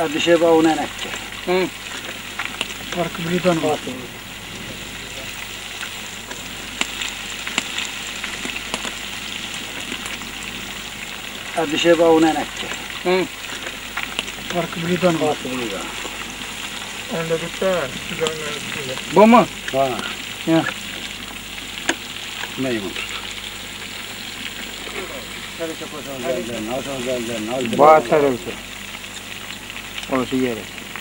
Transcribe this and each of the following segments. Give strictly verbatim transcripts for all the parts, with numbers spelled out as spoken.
Bir şey bağına nekti. Hı. Farkı bir tane var. Bir şey bağına nekti. Hı. Farkı bir tane var. Onda bir tane. Bu mu? Ha. Ya. Neyim tut. Bağ tarafı. Orası yeri.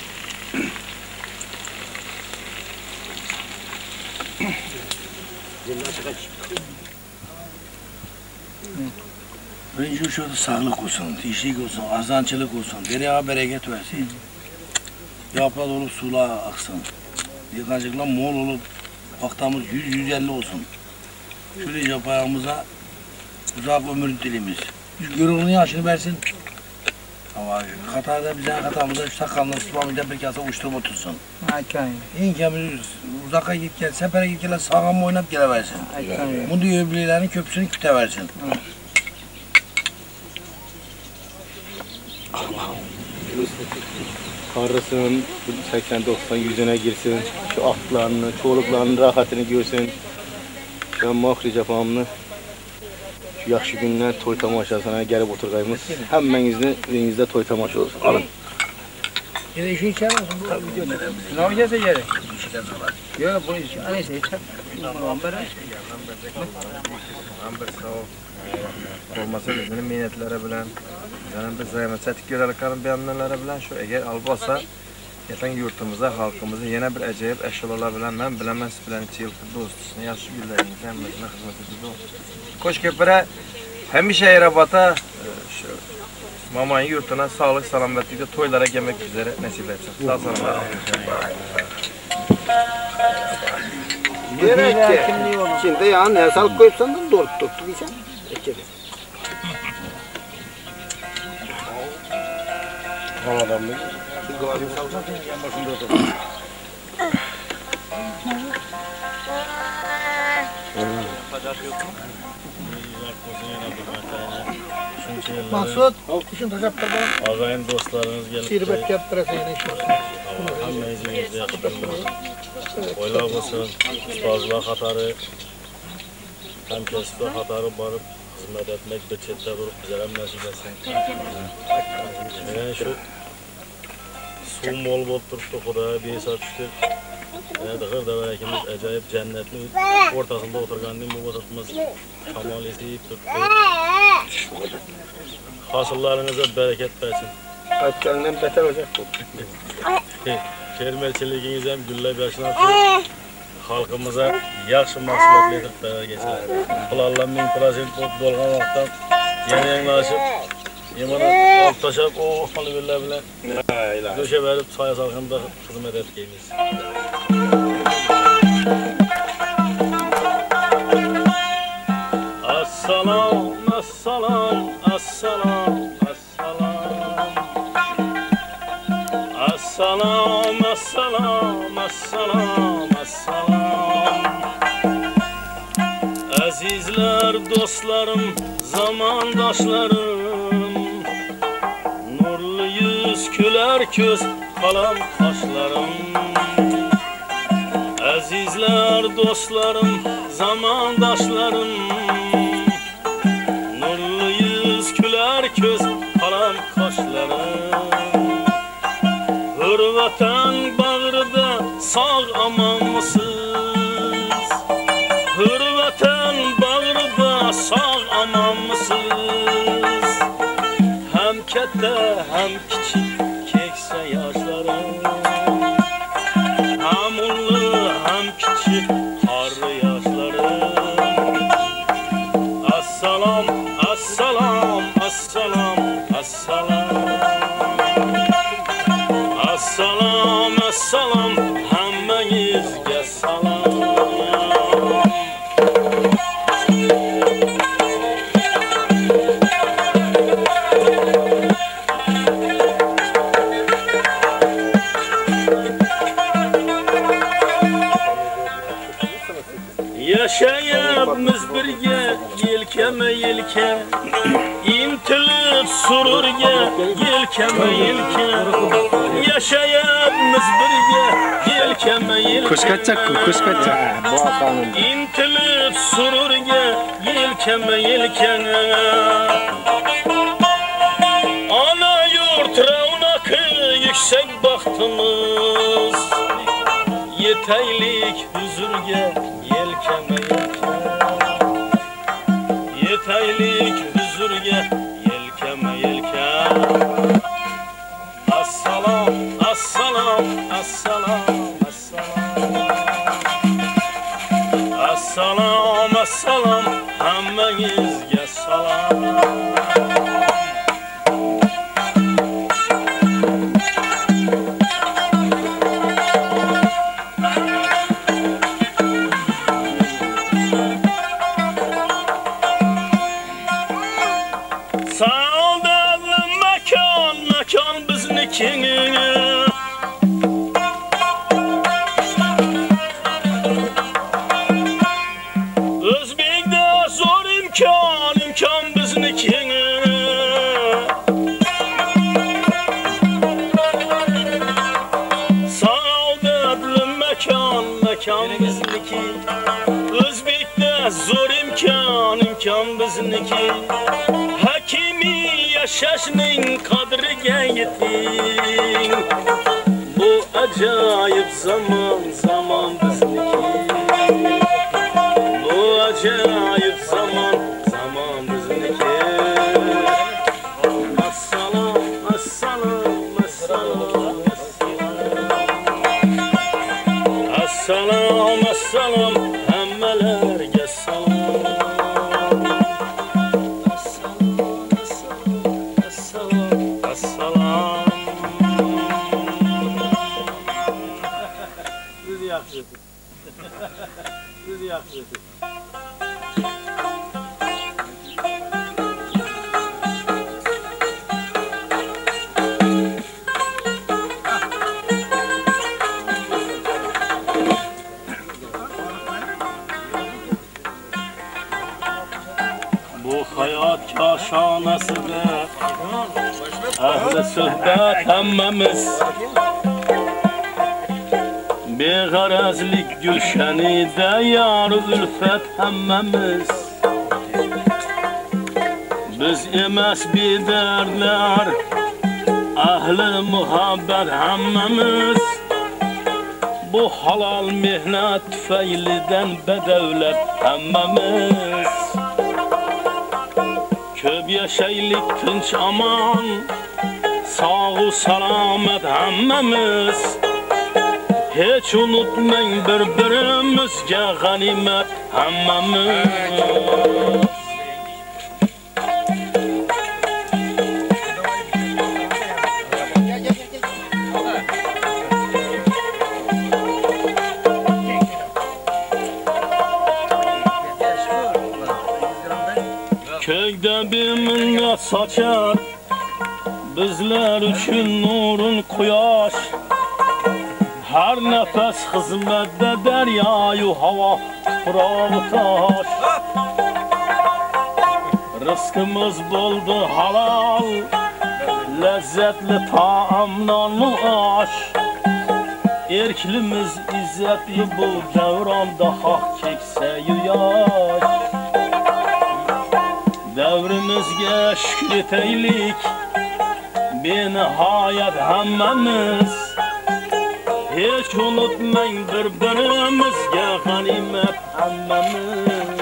Önce şurada sağlık olsun, dişlik olsun, azancılık olsun, dereye bereket versin. Yaprak olup sular aksın. Yıkacıklar mol olup vaktamız yüz yüz elli olsun. Şöyle yapayağımıza uzak ömür dilimiz. Gürülünün yaşını versin. Ama Katar'da bize Katar'ımıza şu sakalını sıvamıyla bir kasa uçturup otursun. Hakan. İnkemiz uzaka git gel, sefere git gel, sağlam oynayıp geleversin. Bunu diyor öbürlerin köprüsünü küteversin. Karısının seksen doksan yüzüne girsin, şu atlarını, çoluklarının rahatını görsün. Şu an mahri cefamını, şu yaxşı gündən toy tamaşasına gəlib oturğayımız. Həmməninizin elinizdə toy tamaşa olsun. Alın. Yine işi içer misin? Ne olacaksa yeri? Yok bu iş. Aneyse içer. Amber Olmasa bizning minnetlari bilan, bizning bir zahmat çatik görəliklərin bəyanları bilan şu əgər albolsa, yatan yurtumuzda, xalqımızda yana bir acayip əşyalar bilan mən biləmən siz bilan iki yıl dostusunu, yaxşı günlərinizə, həmməsinə xidmət edəcək. Qoşköprə həmişə Erebata şu Mamanın yurtuna sağlık, salametlikle toylara gelmek üzere nasip etsin. Sağ salamet. Gerek ki. Şimdi yani ne sağlık koyupsan da doğru tuttu diysen. Havadan mı? Gazı salsan yan başında otur. Maksud, işin taşaptır bana. Ağayın dostlarınız gelip Sirbet yaptırasın yine iş olsun. Hamma izinizde yaxşıdırlar. Oylar olsun, ustazlar xatarı, həmkəsblər xatarı barıb xizmət etmək, bir çətdə durub bizə həm nəsib etsin. Yəni şu su mol olub durubdu, Xudaya bir hesab düşdük. Yəni dığır da var ikimiz acayip cənnətli ortasında oturğandım, bu vaxtımız kamal etib tutdu. Hasıllarınıza bereket versin. Açlarından beter olacak bu. Fermerçiliginiz hem güllep yaşlanıp şu halkımıza yaxşı mahsulat edip beraber geçer. Pularla min prosent dolgan vaxtdan yeni yenilaşıp yemana alt taşap o halı gülle bile döşe verip saya salgında hizmet ettiğimiz. Assalam, assalam, assalam, assalam. Assalam, assalam, assalam, assalam. Azizler, dostlarım, zamandaşlarım. Nurlu yüz, güler göz, kalan kaşlarım. Azizler, dostlarım, zamandaşlarım. Nurlu yüz, güler göz, kalan kaşlarım. Hürvatan bağrıda sağ aman mısınız? Hürvatan bağrıda sağ aman mısınız? Hem kette hem küçük kekse yaşlarım. Hem ulu hem küçük harlı yaşlarım. Assalam, assalam, assalam, assalam. Assalam, assalam, həmmənizə salam. Yaşayıbımız birgə yelkeme yelke intilib sururga yelkeme yelke yaşayamiz birga yelkeme yelke Kuş kaçacak mı? Kuş kaçacak. intilib sururga yelkeme yelke ana yurt ravnakı yüksek bahtımız yetaylik huzurga yelkeme yelke yetaylik huzurga yelkeme yelke assalam assalam assalam assalam assalam assalam hammangizga salom Özbek'de zor imkan, imkan biznikini Saadetli mekan, mekan bizniki Özbek'de zor imkan, imkan bizniki Hakimi yaşashning qadriga yeting Bu acayip zaman, zaman bizniki Bu acayip zaman, zaman bizniki Assalam, assalam, assalam, assalam Assalam, assalam, hammalarga salom Assalam, assalam, assalam, assalam Siz yaxshi Siz yaxshi Bu hayot koshonasida ahli suhbat hammamiz Beg'arazlik gulshanida yor ulfat hammamiz Biz emas bedardlar ahli muhabbat hammamiz Bu halal mehnat tufaylidan badavlat hammamiz Ko'p yashaylik tinch aman sog'u salomat hammamiz Hiç unutmang bir-birimizga g'animat hammamiz Ko'kda beminnat sochar bizlar uchun nurun quyosh Har nafas xizmatda daryo-yu havo tuproq tosh Rizqimiz bo'ldi halol lazzatli taom non osh Erklimiz izzatli bu davronda haq keksa-yu yosh Davrimizga shukr etaylik benihoyat hammamiz Hiç unutmang bir-birimizga g'animat hammamiz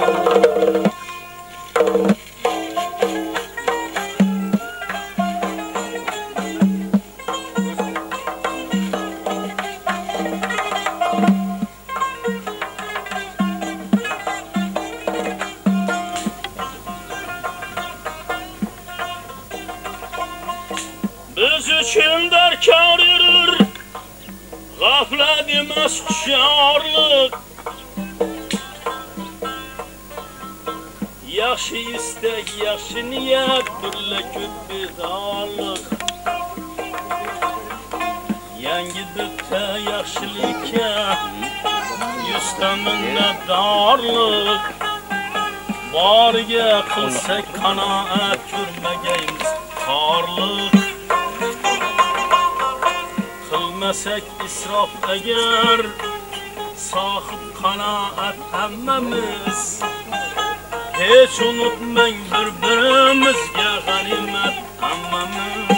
Biz uchun darkor yurur g'aflat emas hushyorlik Yaxshi istak, yaxshi niyat, birla ko'p bezorlik Yangi bitta yaxshilikka yuzta minnatdorlik Bariga qilsak qanoat ko'rmagaymiz xorliq. Qilmasak isrof agar sohib qanoat hammamiz. Hech unutmang bir-birimizga g'animat hammamiz.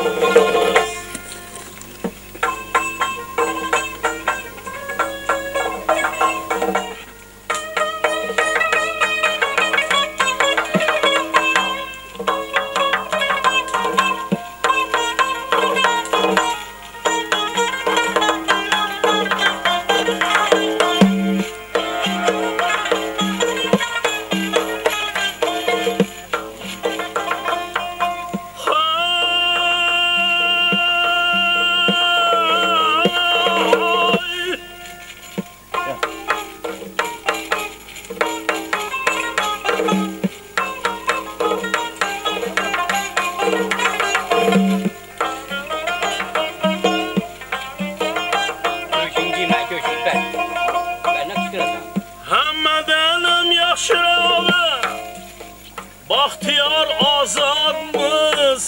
Hammadan yaxshirog'i baxtiyor ozodmiz.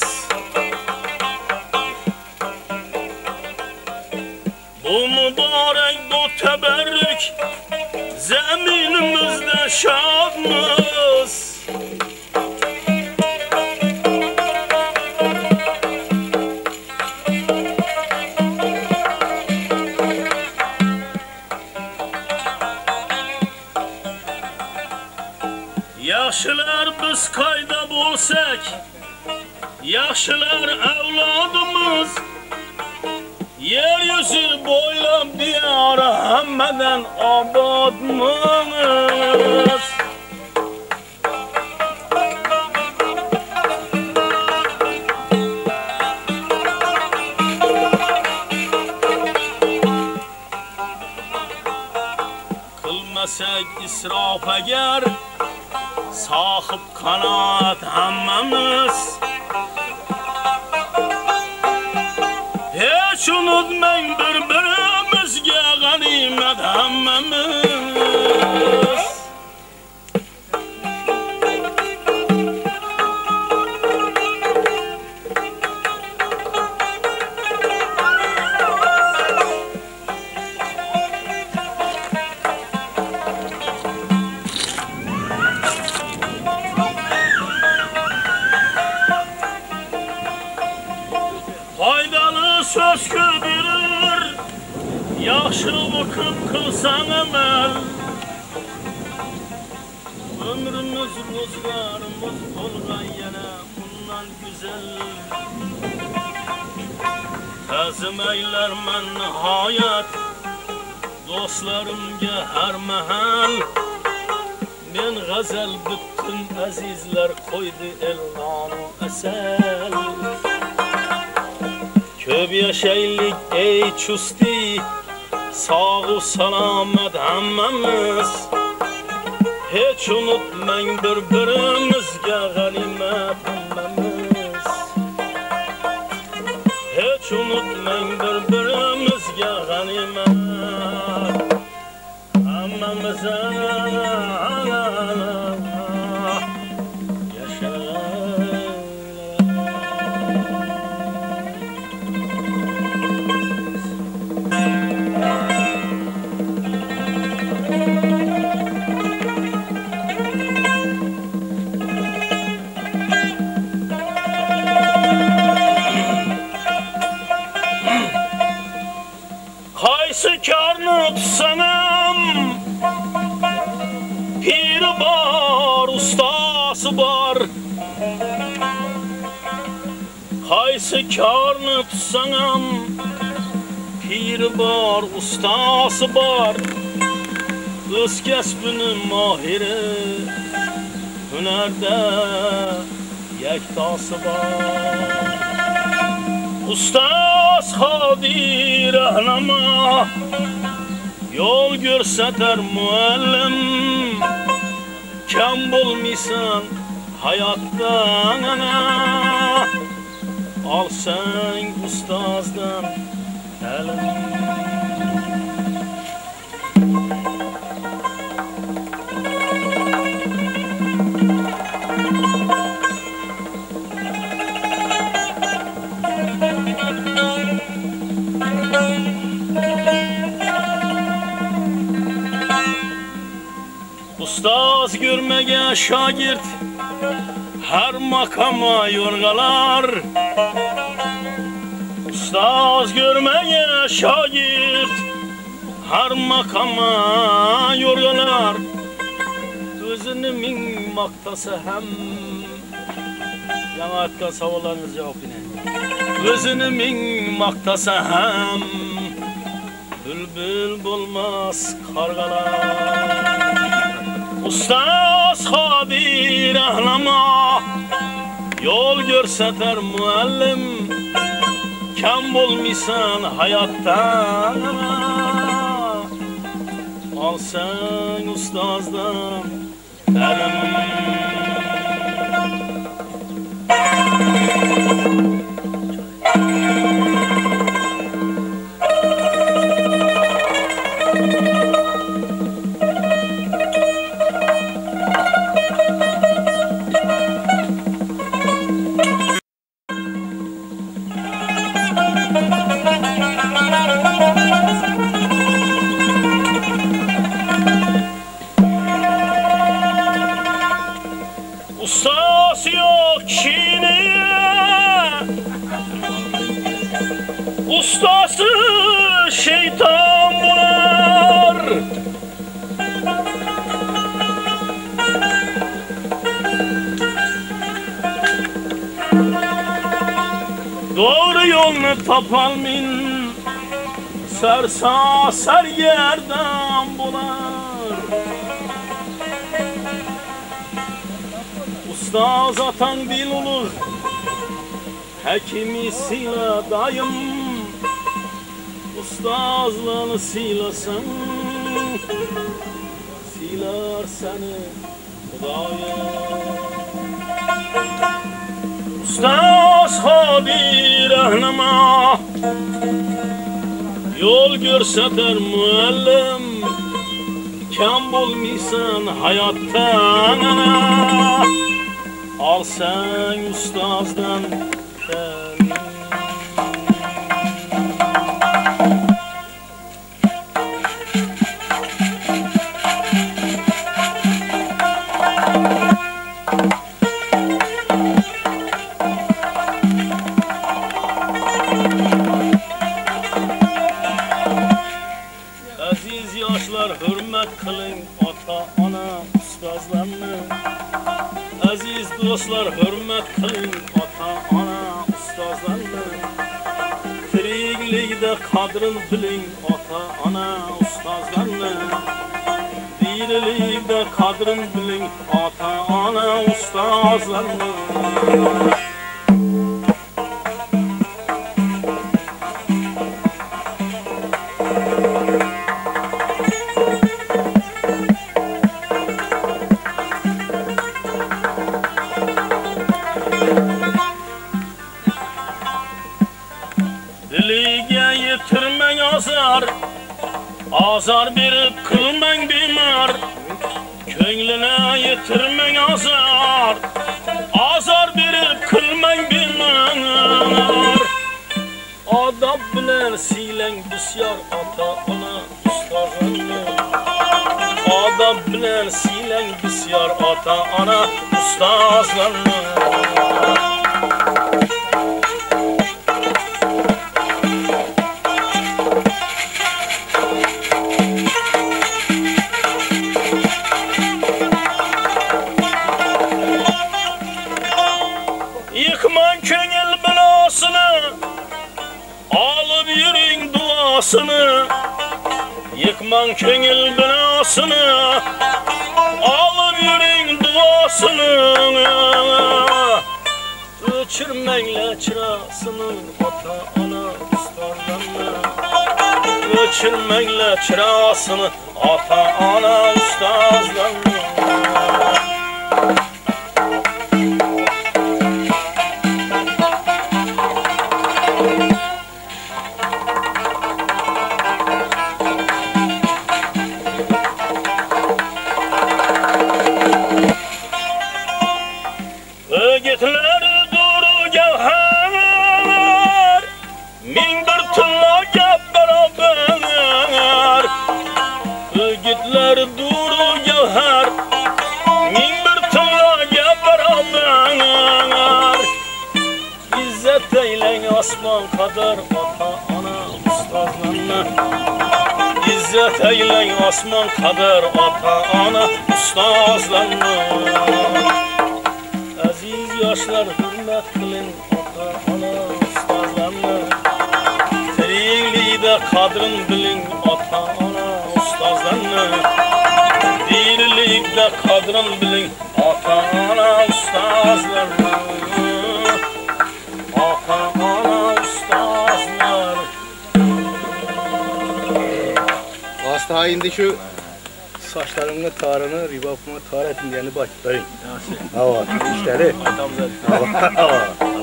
Bu muborak, bu tabarruk zaminimizda shodmiz. Yaxshilar biz qayda bo'lsak, yaxshilar avlodimiz. Yer yuzi bo'ylab diyori hammadan obodmiz. Qilmasak isrof agar sohib qanoat hammamiz. Hech unutmang bir-birimizga g'animat hammamiz. Söz ködürür, yaxşı o'qib qilsang amal. Ömrimiz ro'zg'orimiz bo'lgan yana bundan güzel. Ta'zim aylarman nihoyat do'stlarimga har mahal. Men g'azal bitdim azizlar, qo'ydi elnonu asal. Ko'p yashaylik ey chusti, sog'u salomat hammamiz. Hech unutmang bir-birimizga g'animat hammamiz. Hech unutmang bir-birimizga g'animat hammamiz. Qaysi karni tutsam piri bor, ustasi bor. Qaysi karni tutsam piri bor, ustasi bor. O'z kasbining mohiri, hunarda yaktosi bor. Ustoz Hodi rahnamo, yo'l ko'rsatar muallim. Kam bo'lmaysan hayotdan ana, olsang ustozdan ta'lim. şagird her makama yorgalar. Ustaz görmeye şagird her makama yorgalar. Özünü min maktası hem yana atka savalarınız cevap yine. Özünü min maktası hem bülbül bulmaz kargalar. Ustaz hadir ahlama yol görseter muallim. Kam bulmuşsan hayattan al sen ustazdan elim. Ustası yok kişinin, ustası şeytan bular. Doğru yolunu tapalmin, sersa ser yerden bular. Ustaz atan dil olur, hekimi sila dayım. Ustazlığını silasın, siler seni Hudayım. Ustaz hadir ahlama yol görseter muallim. Kam bulmuşsan hayattan al sen ustazdan sen. Aziz yaşlar hürmet kılın ata ana ustazlarını. Aziz dostlar hürmet kılın ata ana ustazlarını. Tiriklikde kadrın bilin ata ana ustazlarını. Dirilikde kadrın bilin ata ana ustazlarını. Diliga yitirmang azar, azar berip kılmang bemar. Ko'nglini yitirmang azar, azar berip kılmang bemar. Adab bilan siylang bisyor ota ona ustazlarni. Adab bilan siylang bisyor ota ona ustazlarni. Yıkman köngül belasını, alıp yürüyün duasını. Yıkman köngül belasını, alıp yürüyün duasını. Öçürmenle çırasını ata ana ustazlarını. Öçürmenle çırasını ata ana ustazlarını. Ögitler duru gevher, min bir tilla gap beraber. Ögitler duru gevher, min bir asman kadar ata ana ustazlarına. İzzet eylen asman kadar ata ana ustazlarına. Aziz yaşlar hürmet kılın ata ana ustazlarına. Tiriklikdə kadrın bilin ata ana ustazlarına. Dirilikdə kadrın bilin ata ana ustazlarına. Ata ana ustazlar. Hasta indi şu saçlarımla tarını, ribapıma tar etin diyeni başlayın. Hava, işleri. Hava, hava.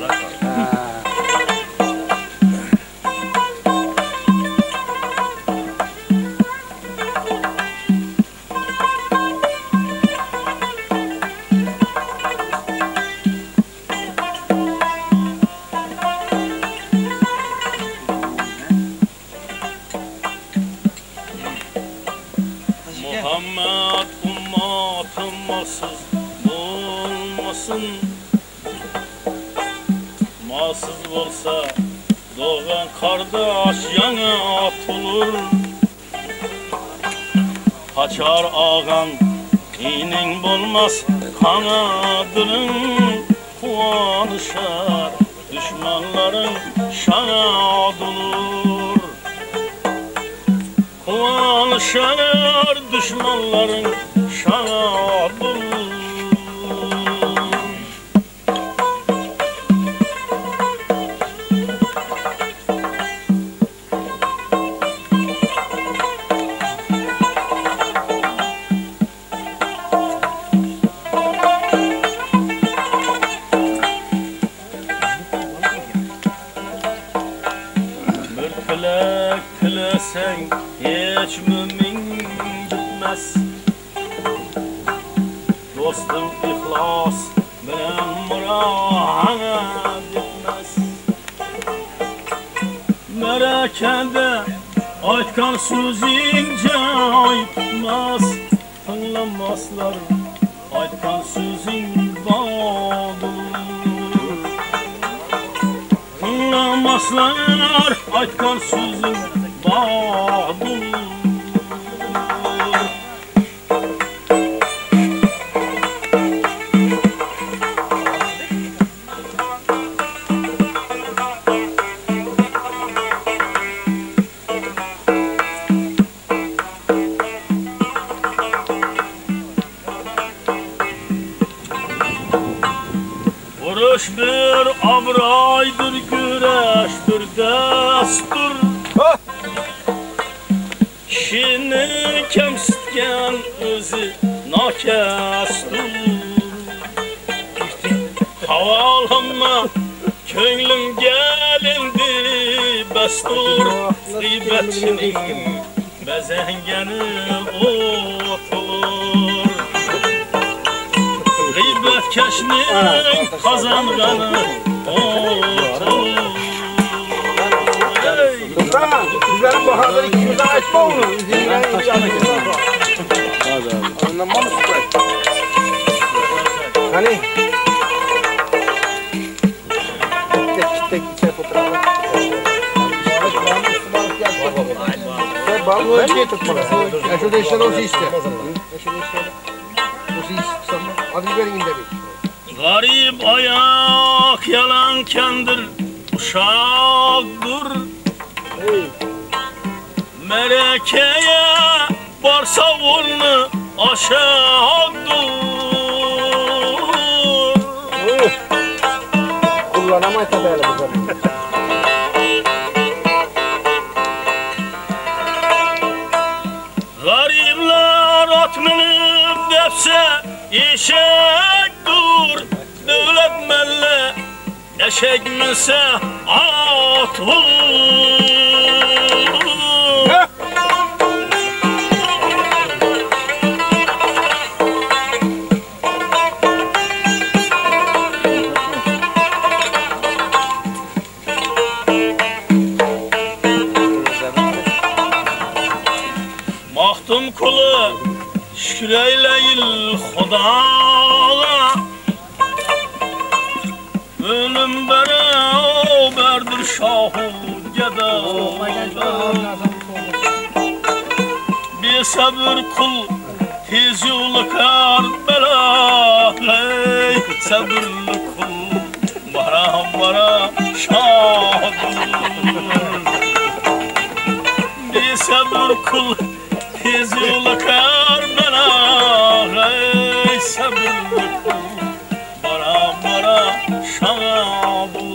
Muhammed ummatımmasız olmasın. Masız olsa doğan kardeş yana atılır. Kaçar ağan inin bulmaz kanadının. Kuvanışar düşmanların şad olur. Kuvanışar düşmanların şad olur. Bir tilek tilesen hiç mümin gitmez. Dostum ihlas bilen murahana gitmez. Merakede aytkan sözünce aytmaz. Anlamazlar aytkan sözün bağlıdır. Anlamazlar aytkan sözün bağlıdır. Vuruş bir abraydır, güreştir destur. Kişini kemsitken özü nakestur. Havalanma könglim gelindi bestur. Gıybetçinin bezengeni otulur. Gıybetkeşinin kazanganı otulur. Sultan, sizlerin bahadır iki yüze açma onu. Üzerinden anlamam mı Sultan? Hani? Tek tek içeri fotoğrafı. Sen balık ben niye tutmalısın? Ya şurada işler olsa iste. Ya şurada işler olsa iste. Hadi verin inde bir. Garip ayak yalan kendir uşaktır. Merekeye varsa onu aşağıdır. Kullanamayız tabi hele bu zaman. Garipler at minip depse eşektir. Devlet melle eşek minse at vurur. Mahtum kulu şükür eyleyil Xudağa. Ölüm bere o berdir sabır kul tez yolu Karbela. Ey sabırlı kul bara bara şadır. Bir sabır kul tez yolu Karbela. Ey sabırlı kul bara bara şadır.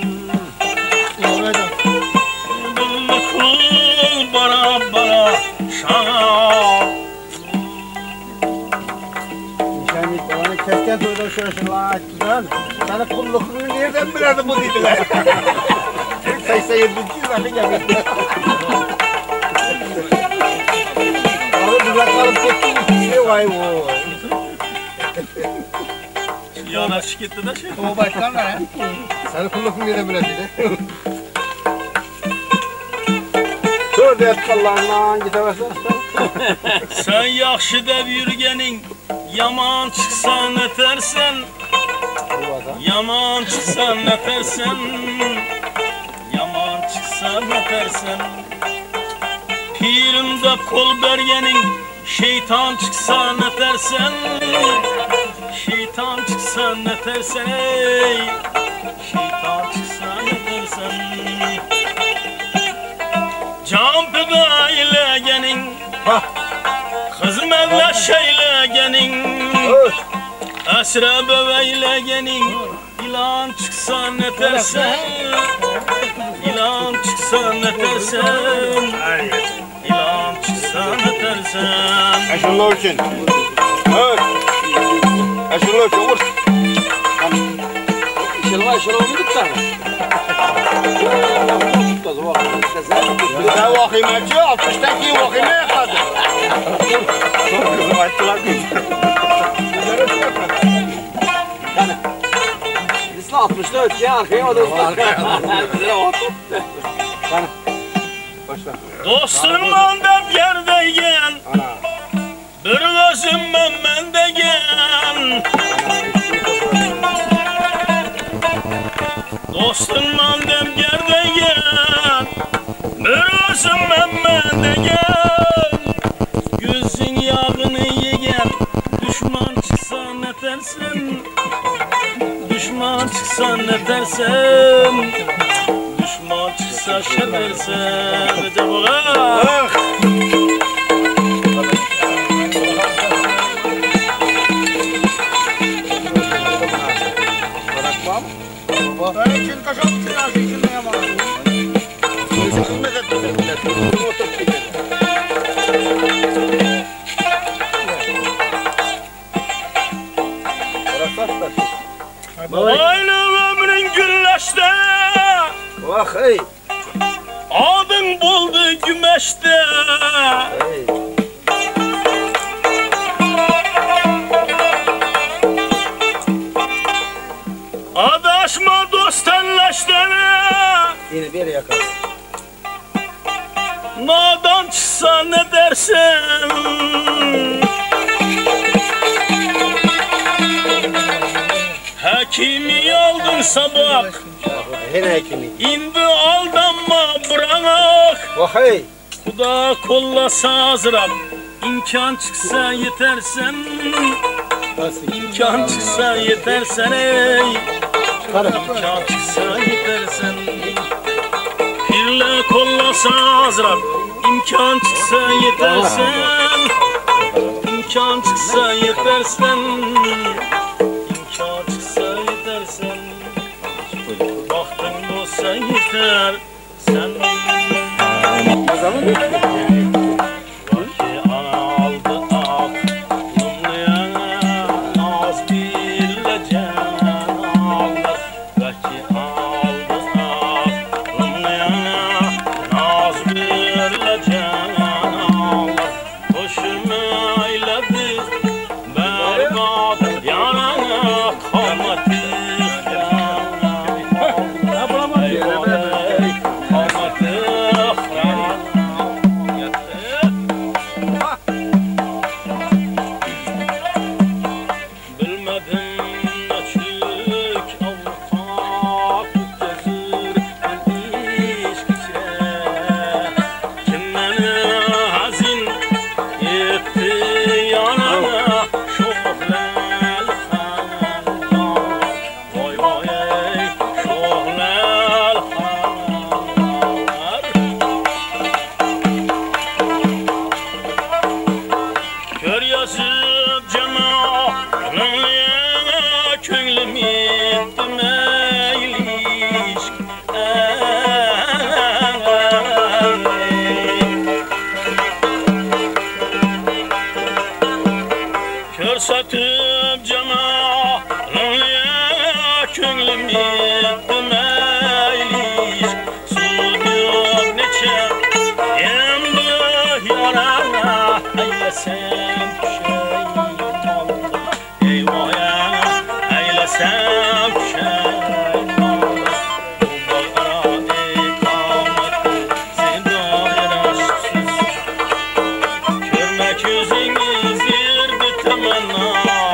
Sabırlı kul bara bara şadır. Yani bana kesken toyda şaşırlar güzel. Sana kullukunu nereden bilerdi bu dediler. seksen yedinci yıllarda geldi. Abi düzelt kalıp gitti. Şey vay o. Yanaş gitti de şey. O başkan var ha. Seni kullukun nereden bilen dedi. Dur de kallarından gideversin. Sen yaxşı dev yürgenin yaman çıksan ötersen. Yaman çıksan ötersen. Yaman çıksan ötersen. Pirimde kol bergenin şeytan çıksan ötersen. Şeytan çıksan ötersen ey. Şeytan çıksan ötersen. Can pıda ilegenin kızım evle şeylegenin esre böveylegenin ilan çıksa ne tersen ilan çıksa ne tersen ilan çıksa ne tersen Eşinler için. Evet. Eşinler için vur. İnşallah inşallah olmadık da. Bir de vakimeci altmıştan ki vakime yakaladı. Çok kızım açtılar kızım. Isla altmışta ötüye arkaya o da ısla. Güzel otur. Dostumdan da yerdeyken bir gözüm ben mendeyken Dostumdan da yerdeyken bir gözüm ben mendeyken Gözün yağını yegen düşman çıksa ne dersin Düşman çıksa ne dersin Düşman çıksa şey dersin Acaba Ben için kaşam kirası için ne yaman? Aynı ömrün güneşte Vah hey. Adın buldu gümeşte Adaşma dost elleştene Yine bir yakar. Nadan çıksa ne dersin Hakimi aldın sabah Yine hekimi. İndi aldanma bırak Vah hey. Kuda kollasa azrak İmkan çıksa yetersen İmkan çıksa yetersen ey İmkan çıksa yetersen Pirle kollasa azrak İmkan çıksa yetersen İmkan çıksa yetersen İmkan çıksa yetersen Baktın olsa yeter Sen Ne zaman bitti? Vaki aldı aklımlıya Naz birle alır Vaki aldı aklımlıya Naz birle alır Hoşuma eyledi berbat Yana kalmadı ettim eyliş Sudur neçe Emdi yarana Eylesem şeyim oldu Eyvah ya Eylesem şeyim oldu Bu bayra ikametli Zindaya aşksız Görmek yüzünüz yirdi temenna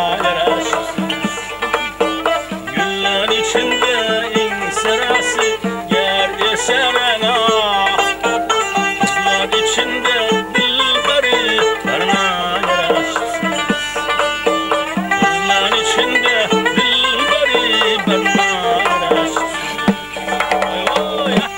Güller içinde inserası yer eserena Kızlar içinde dilberi karna yaraşsız Kızlar içinde dilberi karna yaraşsız Ay ay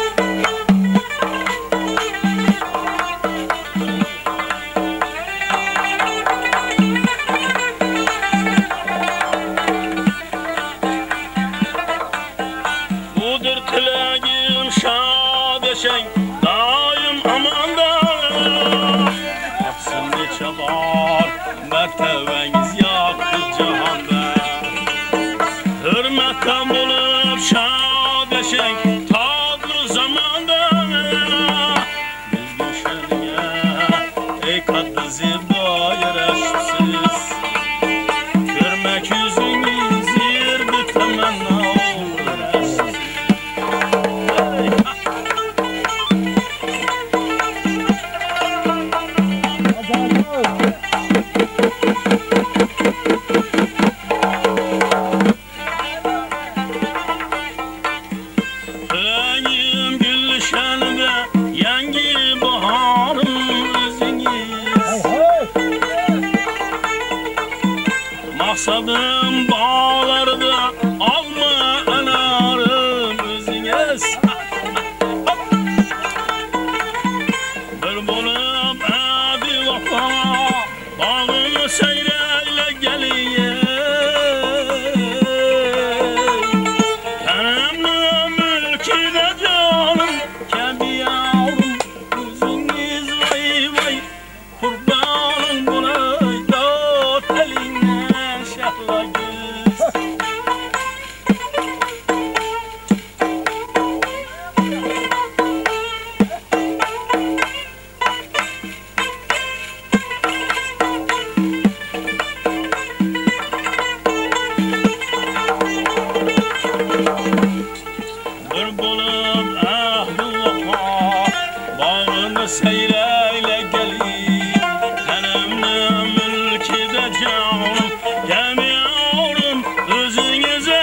Budur tileğim şad eşen daim amanda Yaksın neçe var mertebeniz yaktı cihanda Hürmetten bulup şad eşen tatlı zamanda Biz gülşeniye ey katlı zibaya reşsiz Görmek yüzünüz yirdi temenna Benim gülşenimde yangi baharım özünüz Maksadım bağlarda alma enarım özünüz Bir bulup abi vafa bağını seyreyle gelin Kurbanım buna dört elinden şahla göz Bir bulup ahlı vafa bağını seyreyle gelin Senemle mülki de canım gelmiyorum özünüze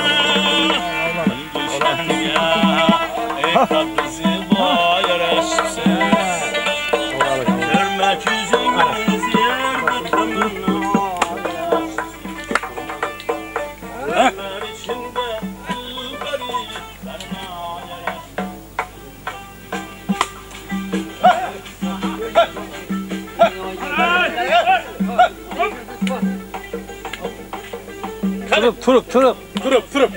Gülşeniye ey tatlı zibaya reşsiz Görmek yüzünüz yerde temenna Gözler içinde dilberi karnaya Turup turup turup. Turup turup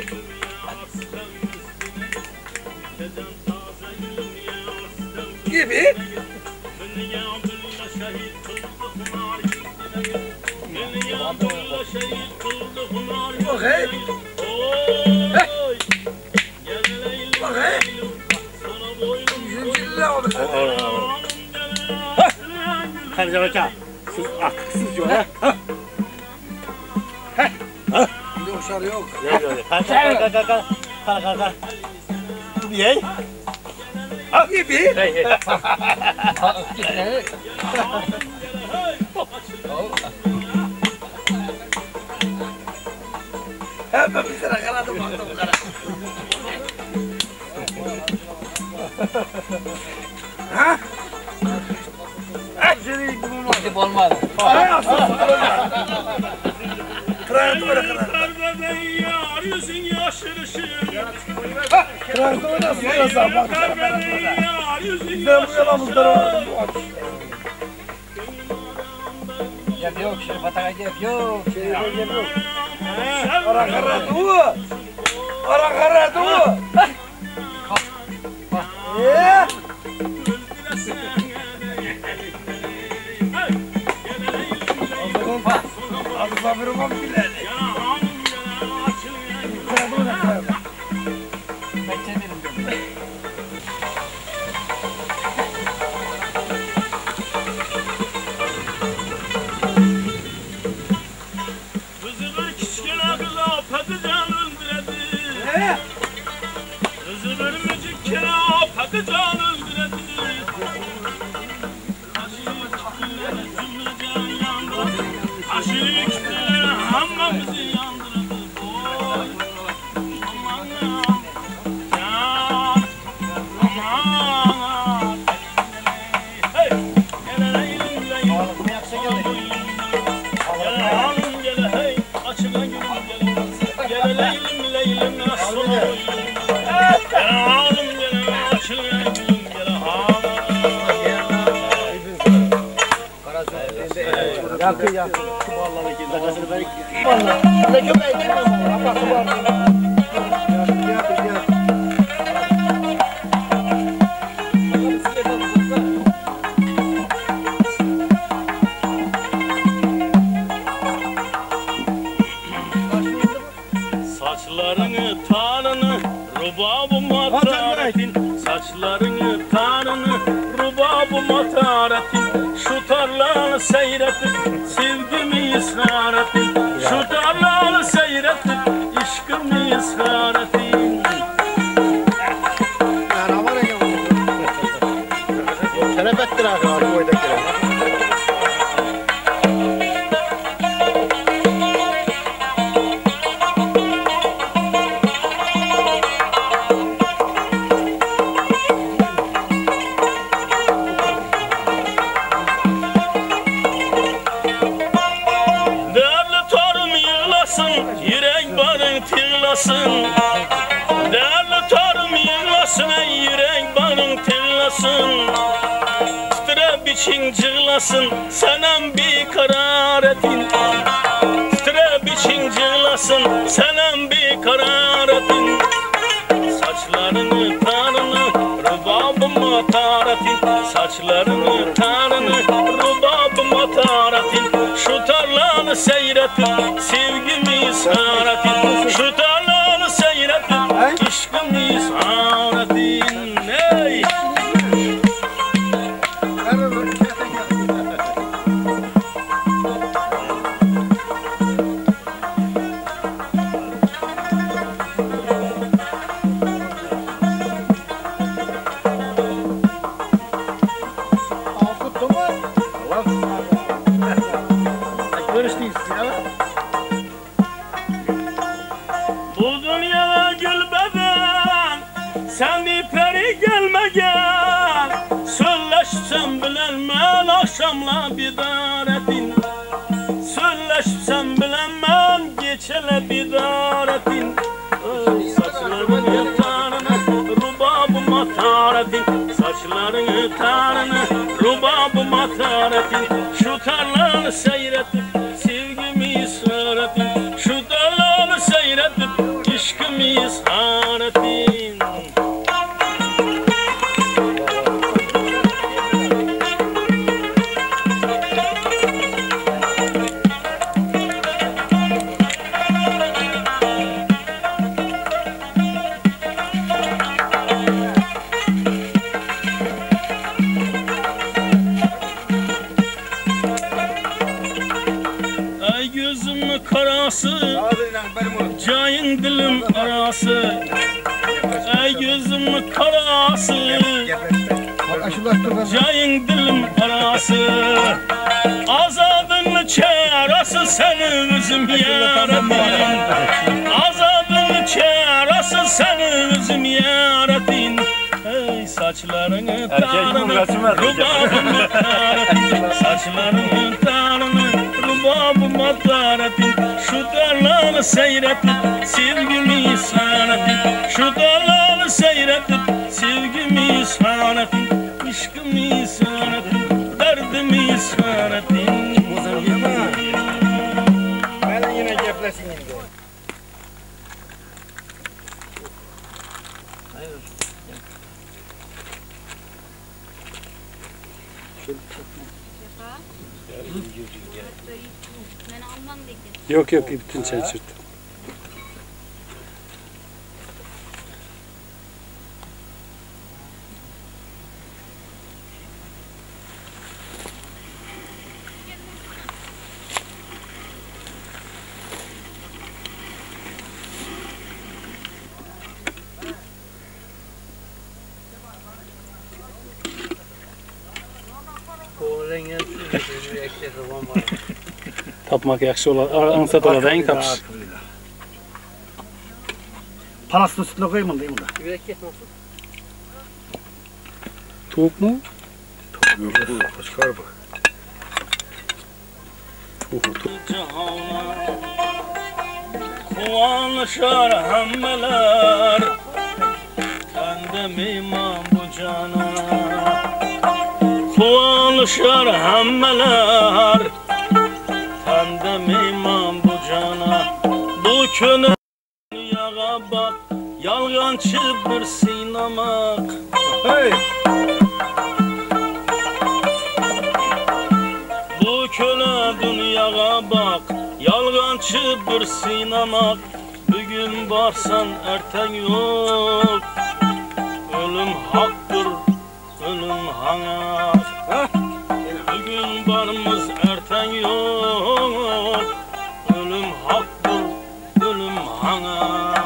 Gibi. Bakay. Bakay. Yüzüncü lira oldu. Hadi bakalım. Siz aksız yok ha. Yok şar yok. Yok yok. Kalk kalk kalk kalk kalk. Kalk kalk kalk. Niye? Gibi. Hey hey. Hemen bir tane kanadım baktım bu kadar. Ha? Seni bunu nasip olmadı. Ay aslan. Kırayet böyle kırayet. Yar yüzün yaşırışır Kırayet oynasın oynasın. Bak sana ben böyle. Yar yüzün Ben bu yalamızdan oynadım. Gel yok şey bataka gel yok. Şey yok yok. Ara karatu. Ara karatu. Eee? Abi sabırım var bile. patlıcan öldüredi. Kızı vermeyecek kere patlıcan öldüredi. Aşık hamamızı yandırdı. Oy aman ya aman. Hey gel leylim leylim. Gel halim gel hey açılan gülüm gel. Gel leylim leylim nasıl gel halim gel açılan gülüm gel halim. Yakın yakın. Şu balları ki dakikasını ben Vallahi. Ne köpeği değil mi? Allah Allah. Gel gel. Saçlarını tarını rubabı mataretin. Saçlarını tarını rubabı mataretin. Şu tarlanı seyretip sevgimi ısrar ettin. Şu tarlanı seyretip aşkımı ısrar ettin. Telef ettir abi boydakiler. Değerli tarım yığlasın, ey yürek bağın tırlasın. Titre biçin cığlasın, senem bir karar etin. Titre biçin cığlasın, senem bir karar etin. Saçlarını tarını rubabıma taratin. Saçlarını tarını rubabıma taratin. Şu tarlanı seyretin, sevgimi ısrar etin. Şu tarlanı seyretin, aşkımı ısrar etin. Hey! Bu dünyaya gül beden, sen bir peri gelmegen. Sözleşsem bilenmen akşamla bidar etin. Sözleşsem bilenmen geçele bidar etin. Saçlarını tarını rubabıma taratin. Saçlarını tarını rubabıma taratin. Şu tarlanı seyretip sevgimi ısrar etin. Şu tarlanı seyretip aşkımı ısrar etin. Ay gözümün karası, cayın dilim arası. Ay gözümün karası, cayın dilim arası. Azadın çarası seni üzüm yaratin. Azadın çarası seni üzüm yaratin. Ey saçlarını tarını rubabımı taratin. Saçlarını tarını rubabımı taratin. Şu tarlanı seyretip sevgimi ısrar etin. Şu tarlanı seyretip sevgimi ısrar etin. Aşkımı ısrar etin. Derdimi ısrar etin. Ben yine geflesin indi. Yok yok bütün çay çırptım. Tapmak yaxşı olar. Ansat olar da eng tapış. Parasını üstüne koyayım değil mi? Tavuk mu? Yok bu çıkar bu. Kuvanışar hammeler, kendime iman bu cana. Kuvanışar hammeler, kendime iman bu cana. Bu könü yağa bak, yalgancı bir sinamak. Hey! Bu köle dünyaya bak, yalgancı bir sinamak. Bugün varsan erten yok, ölüm haktır, ölüm hanak. Bugün varımız erten yok, ölüm haktır, ölüm hanak.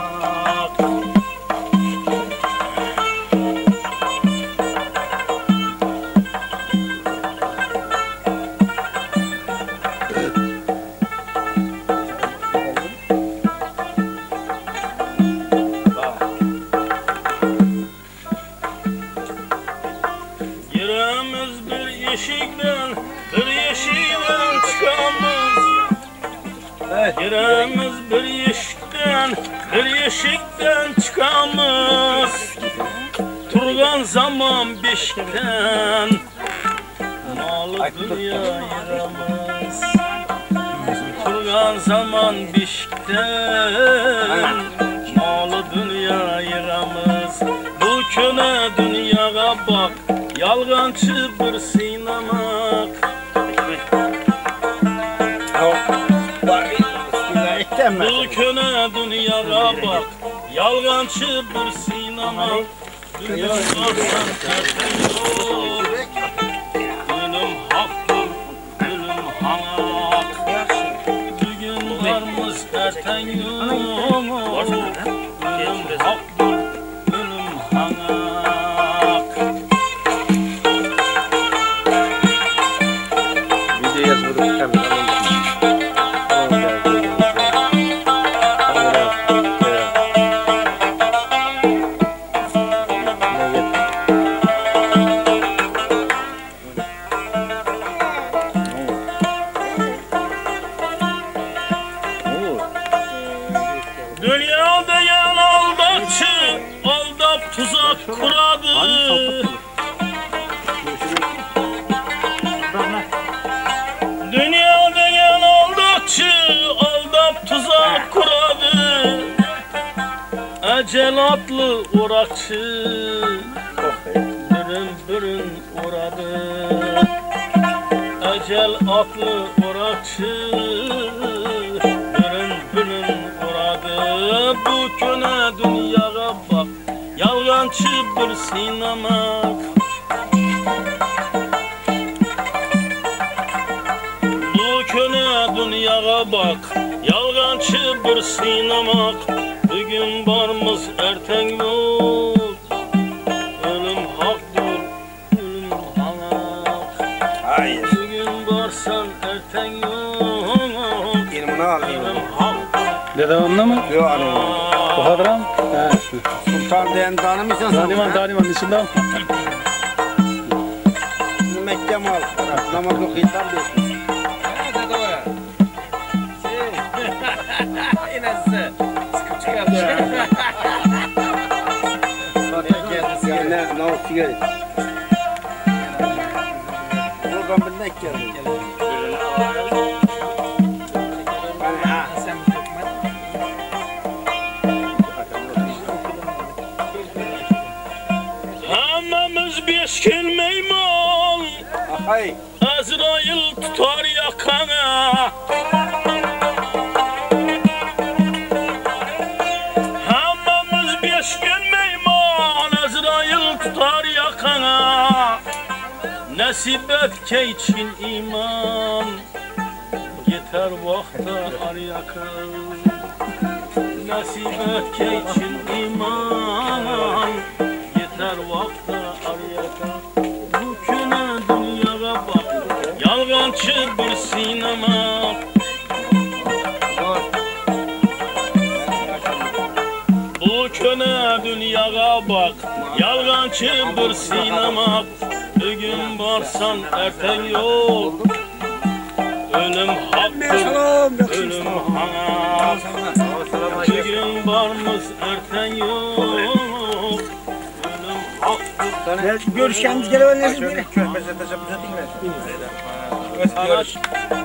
Giremiz bir yeşikten, bir yeşikten çıkamız. Giremiz bir yeşikten, bir yeşikten çıkamız. Turgan zaman beşikten, malı dünya yıramız. Turgan zaman beşikten, malı dünya yıramız. Bu köne dünyaya bak, yalgancı bir sinamak. Bu köne dünyaya bak, yalgancı bir sinamak. Bugün varsan erten yok, ölüm haktır, ölüm hanak. Bugün varmız erten yok, ölüm haktır, ölüm hanak. Video yazmadık kameradan. Dünyada yan aldatçı, aldap tuzak kuradı. Dünyada yan aldatçı, aldap tuzak kuradı. Ecel atlı uğrakçı, bürün bürün uğradı. Ecel atlı uğrakçı, bürün bürün uğradı. Bu köne dünyaya bak, yalgancı bir sinamak. Bu köne dünyaya bak, yalgancı bir sinamak. Bugün varmız erten yok, ölüm haktır, ölüm hanak. Hayır. Bugün varsan erten yok, İlmini al, ölüm ilmini. haktır. Dedevamla mı? Yok anam. Bu hadıram? He. Sultan diyen tanımıyorsan sen. Daniman, Daniman dışında. Mekke mal. Namaz okuyutan bir. Ne ne o sigara. Buradan bir ne geldi? Hamamız beş kelmeyman, Hay. Azrail tutar yakana. Hamamız beş kelmeyman, Azrail tutar yakana. Nasip etke için iman, yeter vakta ar yakın. Nasip etke için iman, yeter vakta ar yakın. Bu köne dünyaya bak, yalgancı bir sinema. Bu köne dünyaya bak, yalgancı bir sinema. Bugün varsan erten yok. Ölüm hakkı, ölüm hak. Bugün varmış erten yok. Ölüm hakkı. Görüşkemiz gele öyle Şöyle körpeze teşebbüs ettik mi? Anaç.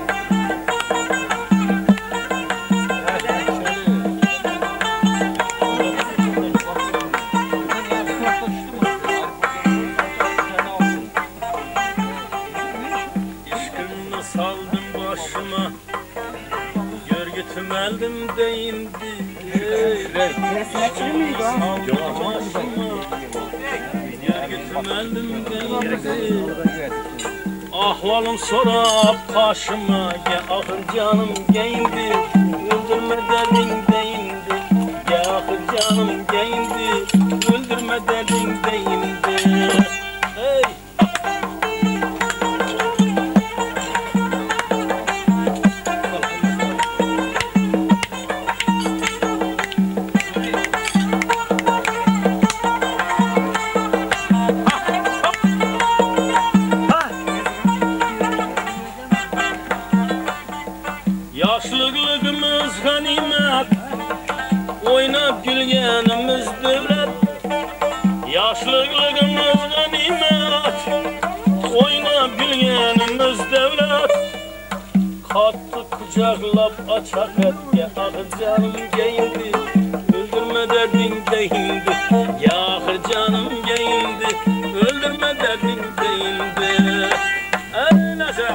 İşkınını saldım başıma, görgütümeldim değindi. İşkınını saldım başıma, görgütümeldim değindi. Ahvalım sorap karşıma, ya ahır canım geyindi. Öldürme derdin değindi, ya ahır canım geyindi. Öldürme derdin değindi. Hey! Yaşlılığımız ganimet, oynap gülgenimiz devlet. Yaşlılığımız ganimet, oynap gülgenimiz devlet. Katlı kucaklap açak et, ya ahır canım geyindi. Öldürme derdin değindi, ya ahır canım geyindi. Öldürme derdin değindi. Ey nasa!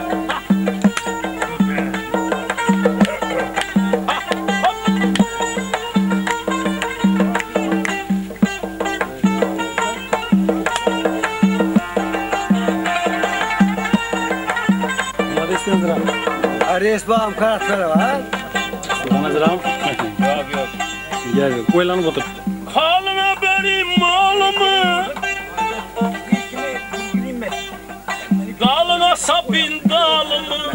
Reis bağım karaktere var. Bana zıram. Yok yok. Gel gel. Koylanıp otur. Halına benim malımı, dalına sapin dalımı.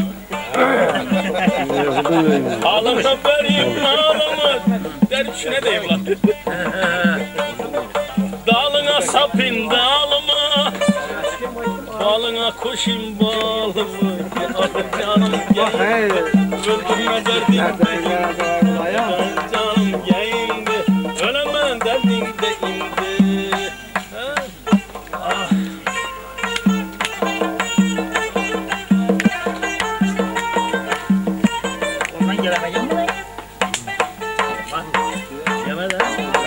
Halına benim malımı, derim şuna deyim lan. Dalına sapin dalımı, balına koşayım balımı. Ah canım gel, öldürme derdin değindi. Canım geldi, ölemem derdin değindi. Ah. Ondan gelemeyeceğim mi? Bak, yemeden.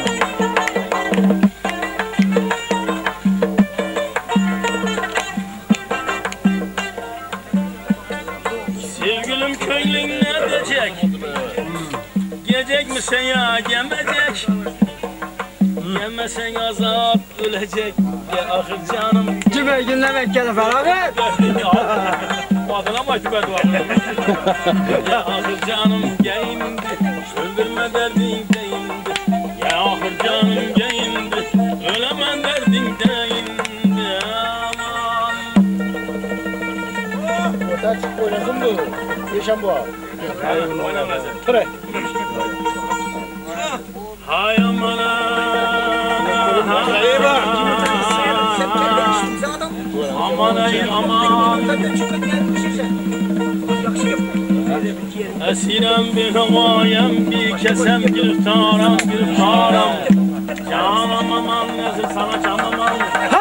Sevgilim köylün ne diyecek? Gecek misin ya gemecek? Yemesen azap ölecek. Ya ahır canım. Cüme günlemek gele falan ver. Adına mı tüber var? Ya ahır canım geyindi. Öldürme derdin değindi. Ya ahır canım geyindi. Ölemem derdin değindi. Aman. Orta çık oynasın bu. Yaşam bu abi. Hayır oynamaz. Tıra. Hay aman. Hayır bak. Aman ay aman. Esirem bir havayem, bir kesem giriftaram, giriftaram. Canım aman, nezir sana canım aman.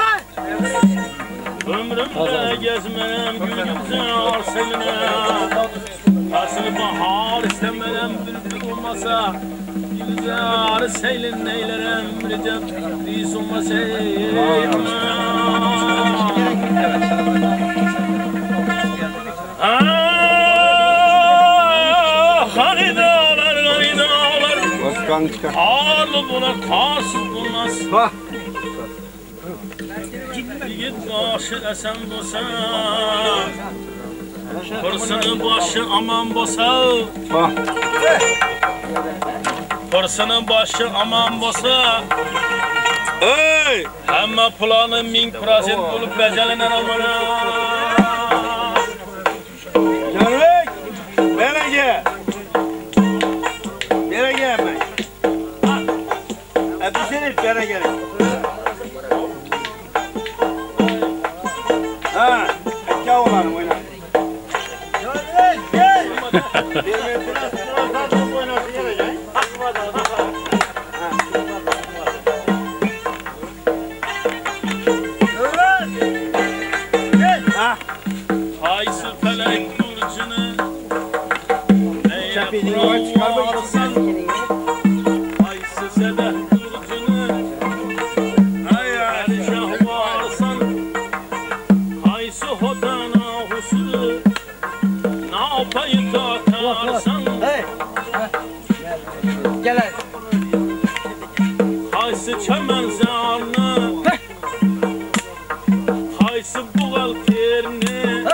Ömrümde gezmem, gülümüzün arseline. Asıl bahar istemem, bülbül olmasa. Gülzar seylin neylerem, Recep Reis olmasa. Hani dağlar, hani dağlar. Ağırlı bular, karsız bulmaz. Git başı esen bosa, Fırsını başı aman bosa. Fırsını başı aman bosa. Hey! Hemme planı min prosent bulup becelenen olmalı. Şerif gene gelin. Ha, gel oğlanım oyna. Gel gel. Haysı felek burcunu Çapıyı var çıkarmak için. Haysı sedef burcunu Erşah varsan Haysı hodana husu Ne yapayım takarsan Gel hadi. Haysı çemen zanı Haysı buğal kerini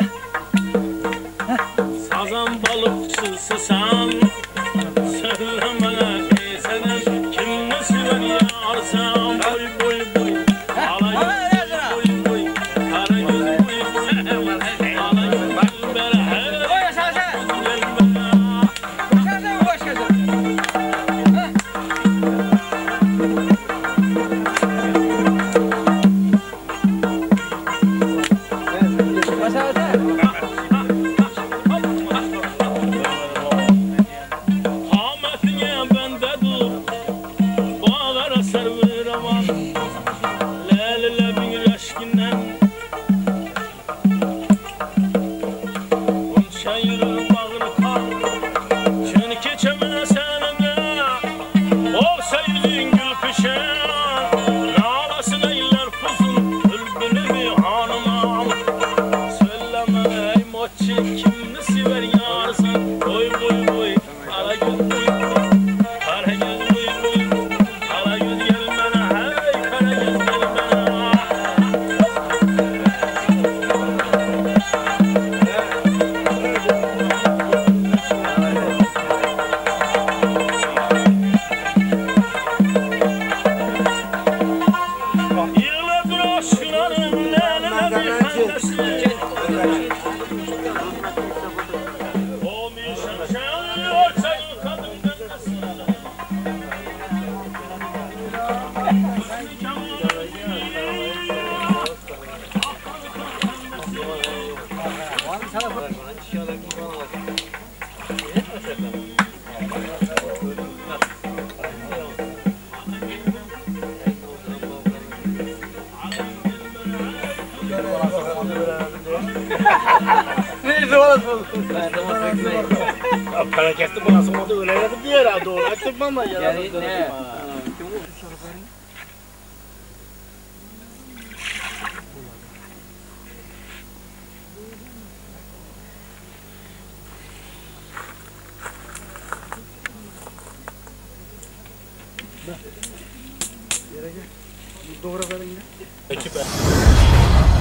Sazan balıkçısı sen Söyleme neysen Kim ne sever yarsan Boy boy boy Alay boy boy Kara göz boy boy Alay göz bere Oy aşağıya. Gel bana Aşağıya başlayacağım. Aşağıya. Hametine bende dur Bağlara server aman Lelele bir aşkinden Unça yürür bağını kal Çün keçeme senine Olsa yüzün gül pişen Nalasın eyler kuzun Bülbülü bir hanımam Söyleme ey moçi Kimini sever yarsan Boy boy boy Kara göz boy boy Kara göz boy boy Kara göz gel bana hey Kara göz gel bana Yıllardır aşklarım Lelele bir kendisi O bir şarşan Orçayı kadın dönmesi Hareketli bu nasıl oldu öyle yapıp diğer herhalde onu açtık ama ya. Doğru verin ya. Peki ben